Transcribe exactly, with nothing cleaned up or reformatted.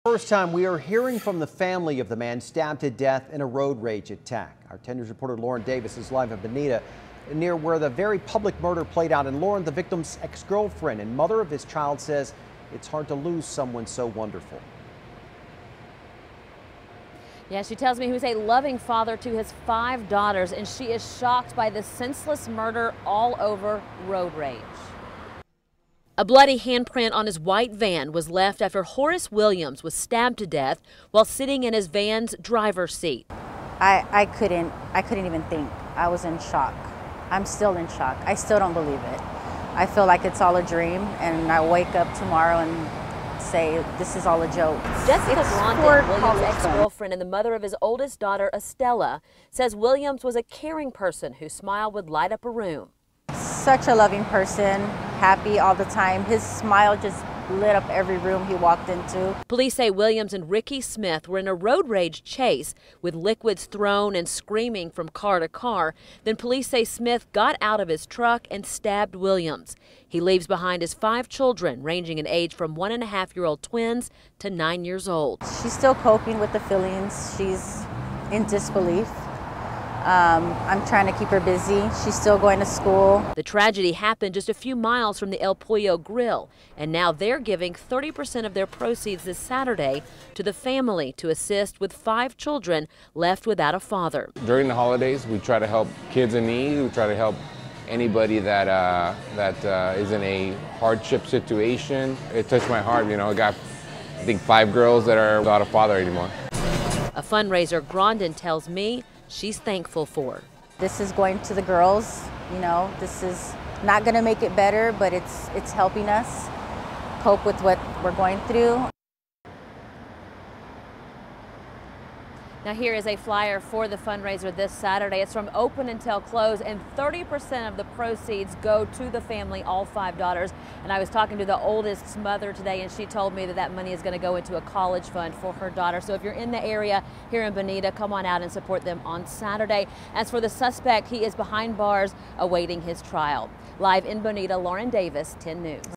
first time, we are hearing from the family of the man stabbed to death in a road rage attack. Our ten news reporter Lauren Davis is live in Bonita, near where the very public murder played out. And Lauren, the victim's ex-girlfriend and mother of his child, says it's hard to lose someone so wonderful. Yeah, she tells me he was a loving father to his five daughters, and she is shocked by the senseless murder all over road rage. A bloody handprint on his white van was left after Horace Williams was stabbed to death while sitting in his van's driver's seat. I, I couldn't, I couldn't even think. I was in shock. I'm still in shock. I still don't believe it. I feel like it's all a dream, and I wake up tomorrow and say, this is all a joke. Jessica Blondin, Williams' ex-girlfriend and the mother of his oldest daughter, Estella, says Williams was a caring person whose smile would light up a room. Such a loving person, happy all the time. His smile just lit up every room he walked into. Police say Williams and Ricky Smith were in a road rage chase with liquids thrown and screaming from car to car. Then police say Smith got out of his truck and stabbed Williams. He leaves behind his five children, ranging in age from one and a half year old twins to nine years old. She's still coping with the feelings. She's in disbelief. Um, I'm trying to keep her busy. She's still going to school. The tragedy happened just a few miles from the El Pollo Grill, and now they're giving thirty percent of their proceeds this Saturday to the family to assist with five children left without a father. During the holidays, we try to help kids in need. We try to help anybody that uh, that uh, is in a hardship situation. It touched my heart. You know, I got, I think, five girls that are without a father anymore. A fundraiser Grondin tells me she's thankful for. This is going to the girls, you know, this is not going to make it better, but it's, it's helping us cope with what we're going through. Now here is a flyer for the fundraiser this Saturday. It's from open until close, and thirty percent of the proceeds go to the family, all five daughters. And I was talking to the oldest's mother today, and she told me that that money is going to go into a college fund for her daughter. So if you're in the area here in Bonita, come on out and support them on Saturday. As for the suspect, he is behind bars awaiting his trial. Live in Bonita, Lauren Davis, ten news.